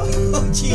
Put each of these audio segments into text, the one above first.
Oh, geez.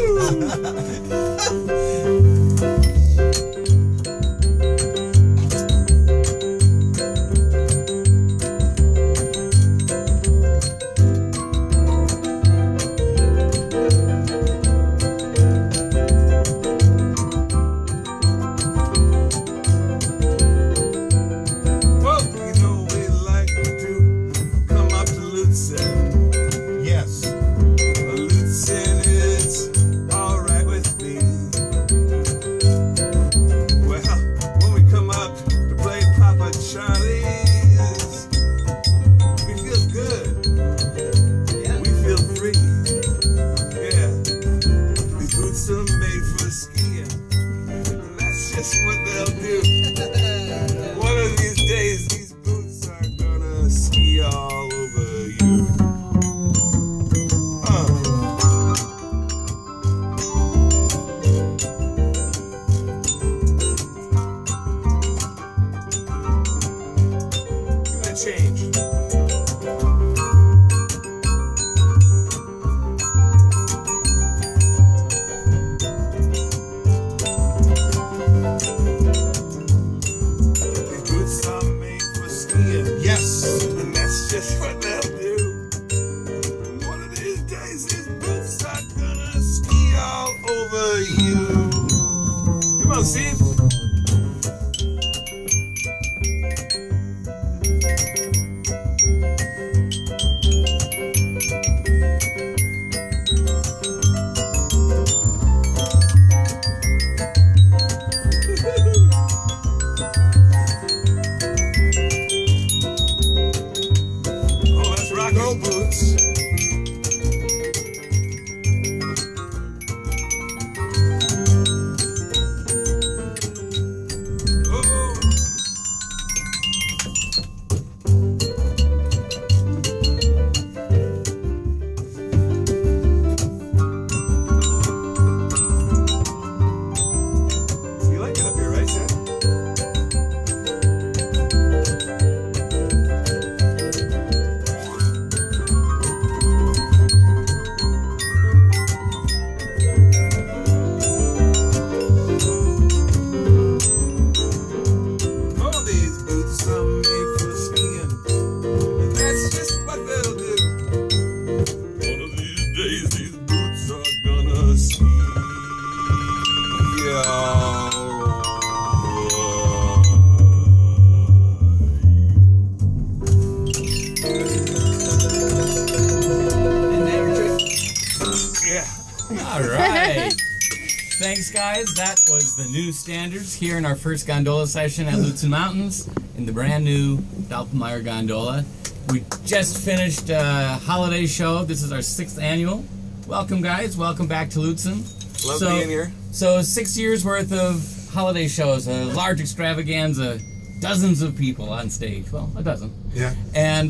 Thanks, guys. That was the new standards here in our first gondola session at Lutsen Mountains in the brand new Doppelmayr gondola. We just finished a holiday show. This is our 6th annual. Welcome, guys. Welcome back to Lutsen. Love being here. So 6 years worth of holiday shows, a large extravaganza, dozens of people on stage. Well, a dozen. Yeah. And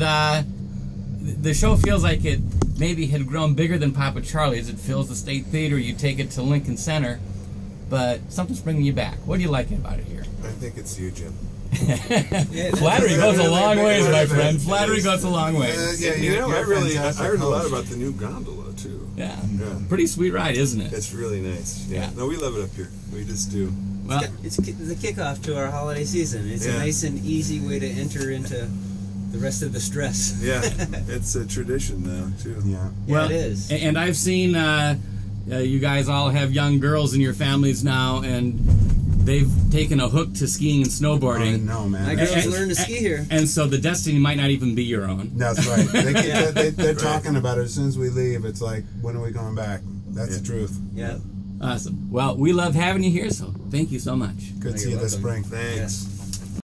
the show feels like it maybe had grown bigger than Papa Charlie's. It fills the State Theater. You take it to Lincoln Center, but something's bringing you back. What do you like about it here? I think it's you, Jim. Flattery goes a long ways, my friend. Flattery goes a long ways. Yeah, you know, I heard a lot about the new gondola too. Yeah. Pretty sweet ride, isn't it? It's really nice. Yeah. No, we love it up here. We just do. Well, it's the kickoff to our holiday season. It's a nice and easy way to enter into the rest of the stress. Yeah, it's a tradition now too. Yeah, well, it is. And I've seen you guys all have young girls in your families now, and they've taken a hook to skiing and snowboarding. I know, man. My girls learn to ski here. And so the destiny might not even be your own. That's right. They're talking about it as soon as we leave. It's like, when are we going back? That's the truth. Yeah. Awesome. Well, we love having you here, so thank you so much. Good to see you this spring. Thanks.